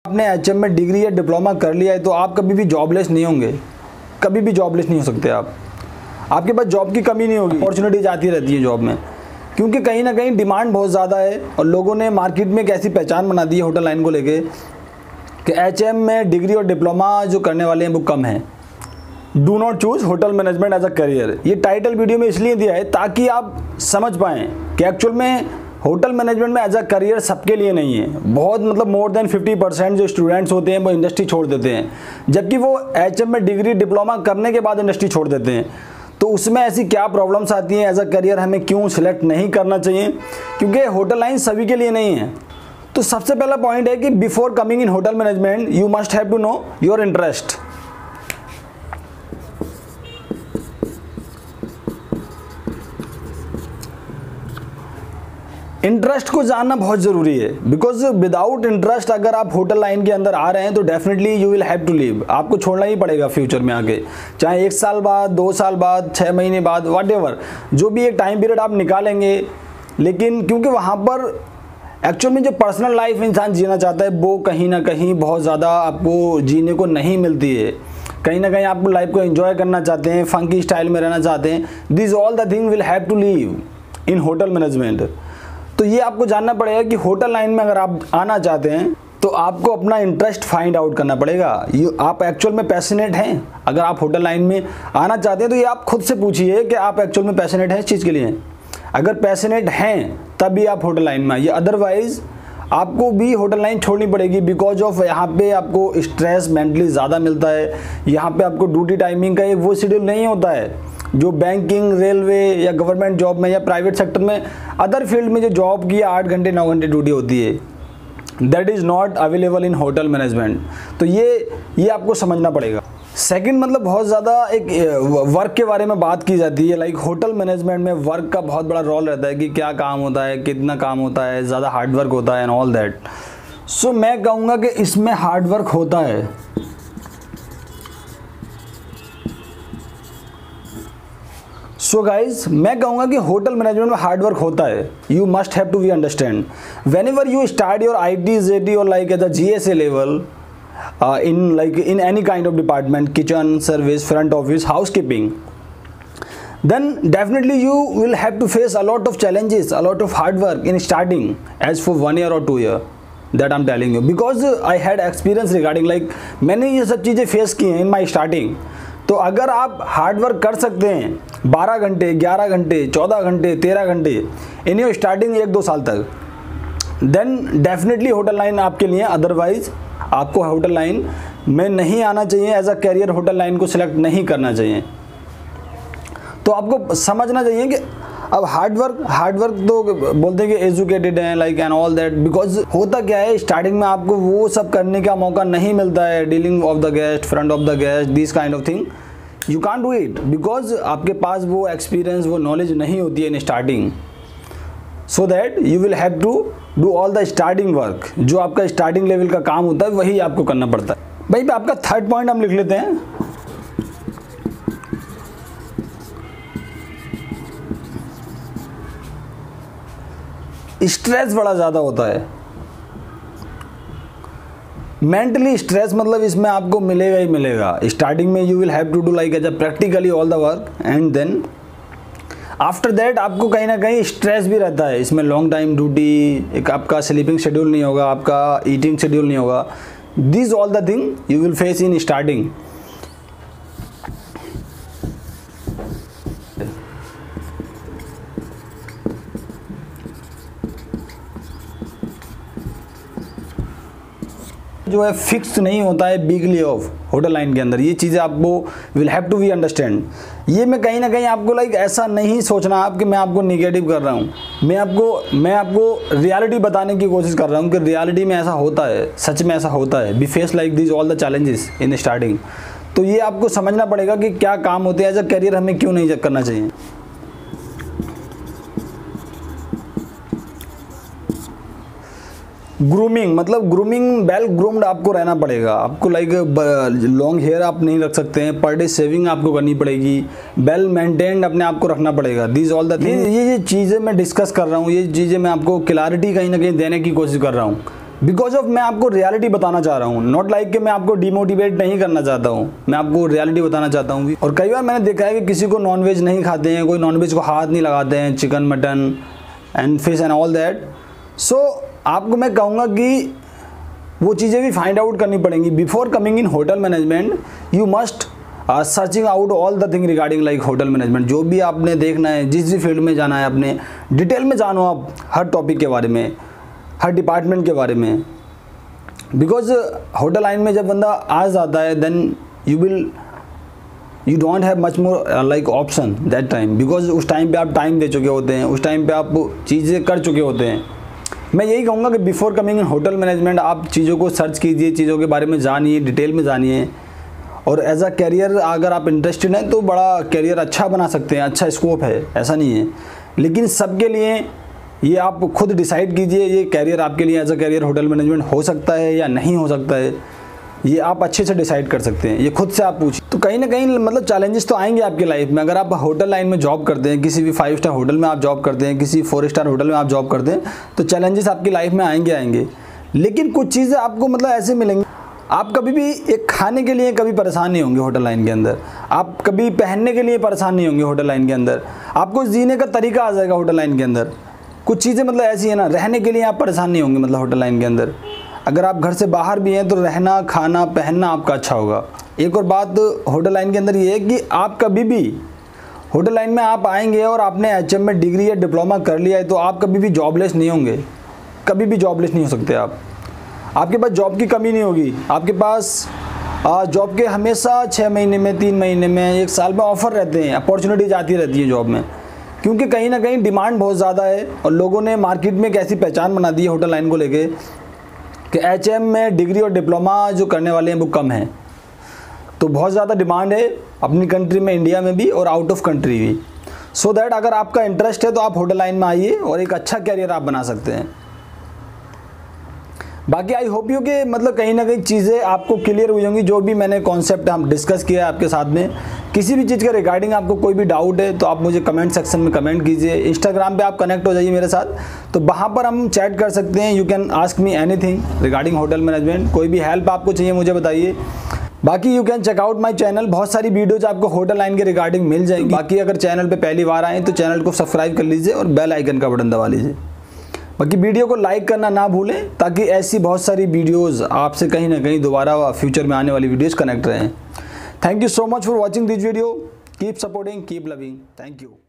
आपने एचएम में डिग्री या डिप्लोमा कर लिया है तो आप कभी भी जॉबलेस नहीं होंगे, कभी भी जॉबलेस नहीं हो सकते आप। आपके पास जॉब की कमी नहीं होगी, अपॉर्चुनिटीज आती रहती है जॉब में, क्योंकि कहीं ना कहीं डिमांड बहुत ज़्यादा है और लोगों ने मार्केट में एक ऐसी पहचान बना दी है होटल लाइन को लेके कि एचएम में डिग्री और डिप्लोमा जो करने वाले हैं वो कम हैं। Do not choose hotel management as a career, ये टाइटल वीडियो में इसलिए दिया है ताकि आप समझ पाएँ कि एक्चुअल में होटल मैनेजमेंट में एज अ करियर सबके लिए नहीं है। बहुत मतलब मोर देन 50% जो स्टूडेंट्स होते हैं वो इंडस्ट्री छोड़ देते हैं, जबकि वो एचएम में डिग्री डिप्लोमा करने के बाद इंडस्ट्री छोड़ देते हैं। तो उसमें ऐसी क्या प्रॉब्लम्स आती हैं, एज अ करियर हमें क्यों सिलेक्ट नहीं करना चाहिए, क्योंकि होटल लाइन सभी के लिए नहीं है। तो सबसे पहला पॉइंट है कि before coming in hotel management you must have to know your interest. Interest को जानना बहुत ज़रूरी है, बिकॉज विदाउट इंटरेस्ट अगर आप होटल लाइन के अंदर आ रहे हैं तो definitely you will have to leave, आपको छोड़ना ही पड़ेगा फ्यूचर में आगे, चाहे 1 साल बाद, 2 साल बाद, 6 महीने बाद, व्हाटएवर जो भी एक टाइम पीरियड आप निकालेंगे। लेकिन क्योंकि वहाँ पर एक्चुअल में जो पर्सनल लाइफ इंसान जीना चाहता है वो कहीं ना कहीं बहुत ज़्यादा आपको जीने को नहीं मिलती है। कहीं ना कहीं आपको लाइफ को एंजॉय करना चाहते हैं, फंकी स्टाइल में रहना चाहते हैं, this all the thing will have to leave in hotel management. तो ये आपको जानना पड़ेगा कि होटल लाइन में अगर आप आना चाहते हैं तो आपको अपना इंटरेस्ट फाइंड आउट करना पड़ेगा। आप एक्चुअल में पैशनेट हैं, अगर आप होटल लाइन में आना चाहते हैं तो ये आप खुद से पूछिए कि आप एक्चुअल में पैशनेट हैं इस चीज़ के लिए। अगर पैशनेट हैं तभी आप होटल लाइन में आइए, अदरवाइज़ आपको भी होटल लाइन छोड़नी पड़ेगी, बिकॉज ऑफ यहाँ पे आपको स्ट्रेस मेंटली ज़्यादा मिलता है। यहाँ पे आपको ड्यूटी टाइमिंग का एक वो शेड्यूल नहीं होता है जो बैंकिंग, रेलवे या गवर्नमेंट जॉब में या प्राइवेट सेक्टर में, अदर फील्ड में जो जॉब की 8 घंटे 9 घंटे ड्यूटी होती है, that is not available in hotel management. तो ये आपको समझना पड़ेगा। सेकंड, मतलब बहुत ज़्यादा एक वर्क के बारे में बात की जाती है, लाइक होटल मैनेजमेंट में वर्क का बहुत बड़ा रोल रहता है कि क्या काम होता है, कितना काम होता है, ज़्यादा हार्ड वर्क होता है एंड ऑल दैट। सो मैं कहूँगा कि इसमें हार्ड वर्क होता है। सो गाइज, मैं कहूँगा कि होटल मैनेजमेंट में हार्ड वर्क होता है। You must have to be understand whenever you start your IT, ZT और लाइक एट द GSA लेवल in any kind of department, kitchen, service, front office, housekeeping, then definitely you will have to face a lot of challenges, a lot of hard work in starting as for 1 year or 2 year, that I'm telling you because I had experience regarding like मैंने ये सब चीज़ें face की हैं in my starting। तो अगर आप hard work कर सकते हैं 12 घंटे, 11 घंटे, 14 घंटे, 13 घंटे इन योर स्टार्टिंग 1-2 साल तक, देन डेफिनेटली होटल लाइन आपके लिए। अदरवाइज आपको होटल लाइन में नहीं आना चाहिए, as a career hotel line को सिलेक्ट नहीं करना चाहिए। तो आपको समझना चाहिए कि अब हार्ड वर्क तो बोलते हैं कि एजुकेटेड हैं like and all that, because होता क्या है स्टार्टिंग में आपको वो सब करने का मौका नहीं मिलता है, dealing of the guest, front of the guest, this kind of thing you can't do it because आपके पास वो एक्सपीरियंस, वो नॉलेज नहीं होती है in starting. So that you will have to do all the starting work, जो आपका starting level का काम होता है वही आपको करना पड़ता है। भाई आपका थर्ड पॉइंट हम लिख लेते हैं। स्ट्रेस बड़ा ज़्यादा होता है, मेंटली स्ट्रेस, मतलब इसमें आपको मिलेगा ही मिलेगा। स्टार्टिंग में you will have to do like as a practically all the work and then after that आपको कहीं ना कहीं स्ट्रेस भी रहता है। इसमें लॉन्ग टाइम ड्यूटी, एक आपका स्लीपिंग शेड्यूल नहीं होगा, आपका ईटिंग शेड्यूल नहीं होगा, this all the thing you will face in starting. जो है फिक्स नहीं होता है वीकली ऑफ होटल लाइन के अंदर, ये चीज़ें आपको will have to be understand. ये मैं कहीं ना कहीं आपको लाइक ऐसा नहीं सोचना आप कि मैं आपको निगेटिव कर रहा हूँ, मैं आपको रियलिटी बताने की कोशिश कर रहा हूँ कि रियलिटी में ऐसा होता है, सच में ऐसा होता है। We face like this all the challenges in starting. तो ये आपको समझना पड़ेगा कि क्या काम होते हैं, एज अ करियर हमें क्यों नहीं करना चाहिए। ग्रूमिंग, मतलब ग्रूमिंग, वेल ग्रूम्ड आपको रहना पड़ेगा। आपको लाइक लॉन्ग हेयर आप नहीं रख सकते हैं, पर डे सेविंग आपको करनी पड़ेगी, वेल मेंटेन्ड अपने आप को रखना पड़ेगा। दिस ऑल द थिंग, ये चीज़ें मैं डिस्कस कर रहा हूँ, ये चीज़ें मैं आपको क्लैरिटी कहीं ना कहीं देने की कोशिश कर रहा हूँ बिकॉज ऑफ मैं आपको रियलिटी बताना चाह रहा हूँ, नॉट लाइक कि मैं आपको डिमोटिवेट नहीं करना चाहता हूँ, मैं आपको रियलिटी बताना चाहता हूँ। और कई बार मैंने देखा है कि किसी को नॉनवेज नहीं खाते हैं, कोई नॉनवेज को हाथ नहीं लगाते हैं, chicken mutton and fish and all that. So आपको मैं कहूँगा कि वो चीज़ें भी फाइंड आउट करनी पड़ेंगी। Before coming in hotel management you must searching out all the thing regarding like hotel management. जो भी आपने देखना है, जिस भी फील्ड में जाना है, अपने डिटेल में जानो आप हर टॉपिक के बारे में, हर डिपार्टमेंट के बारे में। बिकॉज होटल लाइन में जब बंदा आ जाता है then you don't have much more like option that time, because उस टाइम पे आप टाइम दे चुके होते हैं, उस टाइम पे आप चीज़ें कर चुके होते हैं। मैं यही कहूँगा कि before coming in hotel management आप चीज़ों को सर्च कीजिए, चीज़ों के बारे में जानिए, डिटेल में जानिए। और एज अ कैरियर अगर आप इंटरेस्टेड हैं तो बड़ा कैरियर अच्छा बना सकते हैं, अच्छा स्कोप है, ऐसा नहीं है। लेकिन सबके लिए ये आप खुद डिसाइड कीजिए, ये कैरियर आपके लिए as a career hotel management हो सकता है या नहीं हो सकता है, ये आप अच्छे से डिसाइड कर सकते हैं, ये खुद से आप पूछिए। तो कहीं ना कहीं मतलब चैलेंजेस तो आएंगे आपकी लाइफ में। अगर आप होटल लाइन में जॉब करते हैं, किसी भी 5 स्टार होटल में आप जॉब करते हैं, किसी 4 स्टार होटल में आप जॉब करते हैं, तो चैलेंजेस आपकी लाइफ में आएंगे। लेकिन कुछ चीज़ें आपको मतलब ऐसे मिलेंगी, आप कभी भी एक खाने के लिए कभी परेशान नहीं होंगे होटल लाइन के अंदर, आप कभी पहनने के लिए परेशान नहीं होंगे होटल लाइन के अंदर, आपको जीने का तरीका आ जाएगा होटल लाइन के अंदर। कुछ चीज़ें मतलब ऐसी है ना, रहने के लिए आप परेशान नहीं होंगे मतलब होटल लाइन के अंदर। अगर आप घर से बाहर भी हैं तो रहना, खाना, पहनना आपका अच्छा होगा। एक और बात होटल लाइन के अंदर ये है कि आप कभी भी होटल लाइन में आप आएंगे और आपने HM में डिग्री या डिप्लोमा कर लिया है तो आप कभी भी जॉबलेस नहीं होंगे, कभी भी जॉबलेस नहीं हो सकते आप। आपके पास जॉब की कमी नहीं होगी, आपके पास जॉब के हमेशा 6 महीने में, 3 महीने में, 1 साल में ऑफ़र रहते हैं, अपॉर्चुनिटीज आती रहती है जॉब में। क्योंकि कहीं ना कहीं डिमांड बहुत ज़्यादा है और लोगों ने मार्केट में एक ऐसी पहचान बना दी है होटल लाइन को लेके कि HM में डिग्री और डिप्लोमा जो करने वाले हैं वो कम हैं। तो बहुत ज़्यादा डिमांड है अपनी कंट्री में, इंडिया में भी और आउट ऑफ कंट्री भी। सो दैट अगर आपका इंटरेस्ट है तो आप होटल लाइन में आइए और एक अच्छा कैरियर आप बना सकते हैं। बाकी आई होप यू कि मतलब कहीं ना कहीं चीज़ें आपको क्लियर हुई होंगी। जो भी मैंने कॉन्सेप्ट हम डिस्कस किया है आपके साथ में, किसी भी चीज़ के रिगार्डिंग आपको कोई भी डाउट है तो आप मुझे कमेंट सेक्शन में कमेंट कीजिए। इंस्टाग्राम पे आप कनेक्ट हो जाइए मेरे साथ, तो वहाँ पर हम चैट कर सकते हैं। You can ask me anything regarding hotel management. कोई भी हेल्प आपको चाहिए मुझे बताइए। बाकी you can check out my channel, बहुत सारी वीडियोज आपको होटल लाइन के रिगार्डिंग मिल जाएंगी। बाकी अगर चैनल पे पहली बार आए तो चैनल को सब्सक्राइब कर लीजिए और बेल आइकन का बटन दबा लीजिए। बाकी वीडियो को लाइक करना ना भूलें ताकि ऐसी बहुत सारी वीडियोस आपसे कहीं ना कहीं दोबारा फ्यूचर में आने वाली वीडियोस कनेक्ट रहें। Thank you so much for watching this video. Keep supporting, keep loving. Thank you.